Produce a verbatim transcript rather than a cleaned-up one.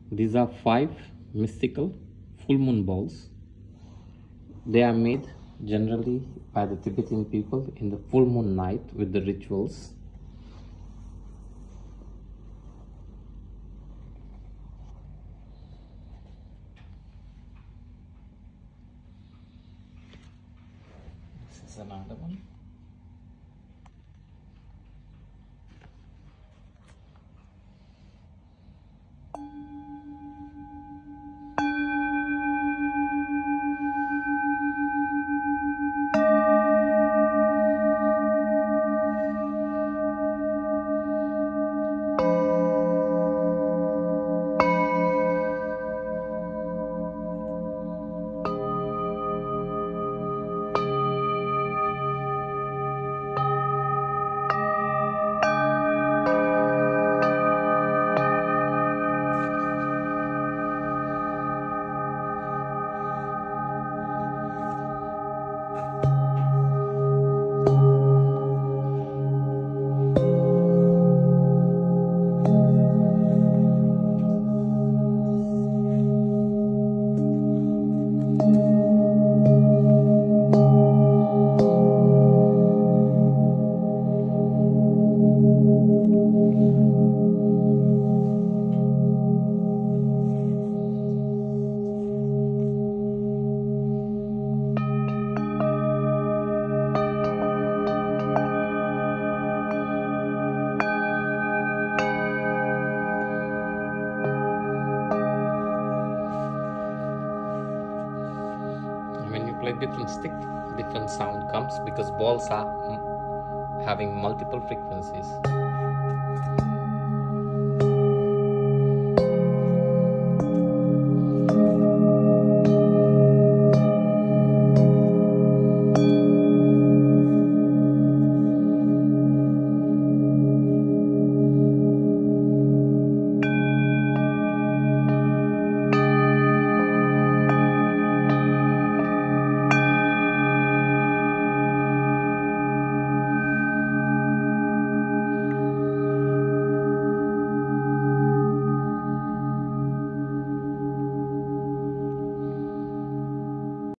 These are five mystical full moon balls. They are made generally by the Tibetan people in the full moon night with the rituals. This is another one. When you play different stick, different sound comes because balls are having multiple frequencies.